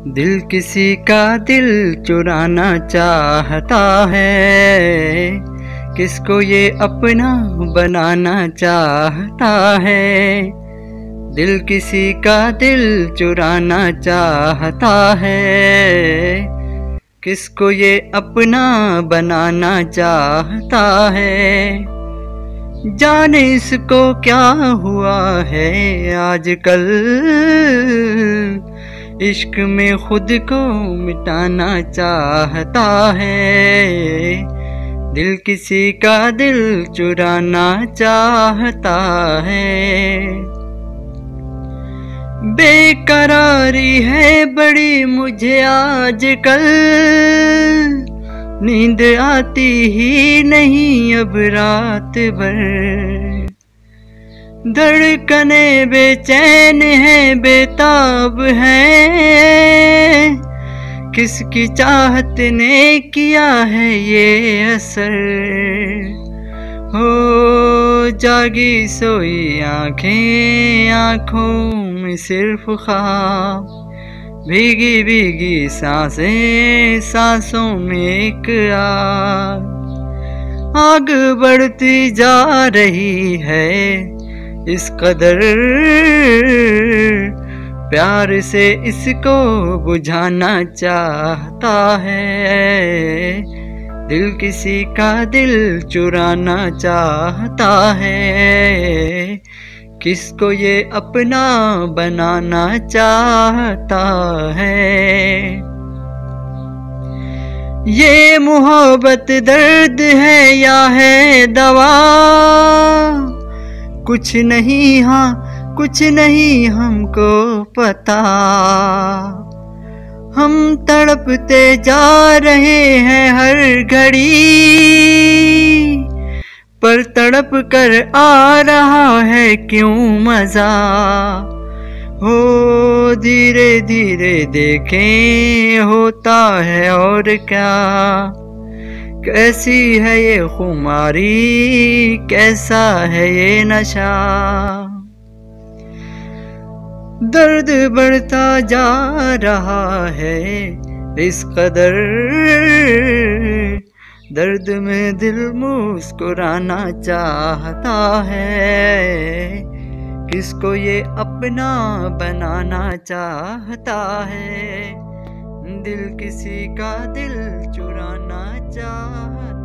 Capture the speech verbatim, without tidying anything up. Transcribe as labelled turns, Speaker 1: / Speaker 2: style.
Speaker 1: दिल किसी का दिल चुराना चाहता है, किसको ये अपना बनाना चाहता है। दिल किसी का दिल चुराना चाहता है, किसको ये अपना बनाना चाहता है। जाने इसको क्या हुआ है आजकल, इश्क में खुद को मिटाना चाहता है। दिल किसी का दिल चुराना चाहता है। बेकरारी है बड़ी मुझे आजकल, नींद आती ही नहीं अब रात भर। धड़कने बेचैन है बेताब है, किसकी चाहत ने किया है ये असर। हो जागी सोई आंखें, आंखों में सिर्फ ख्वाब। भीगी भीगी सांसें, सांसों में एक आग। आग बढ़ती जा रही है इस कदर, प्यार से इसको बुझाना चाहता है। दिल किसी का दिल चुराना चाहता है, किसको ये अपना बनाना चाहता है। ये मोहब्बत दर्द है या है दवा, कुछ नहीं हाँ कुछ नहीं हमको पता। हम तड़पते जा रहे हैं हर घड़ी, पर तड़प कर आ रहा है क्यों मजा। हो धीरे धीरे देखें होता है और क्या। कैसी है ये खुमारी, कैसा है ये नशा। दर्द बढ़ता जा रहा है इस कदर, दर्द में दिल मुस्कुराना चाहता है। किसको ये अपना बनाना चाहता है। दिल किसी का दिल चुराना चाहता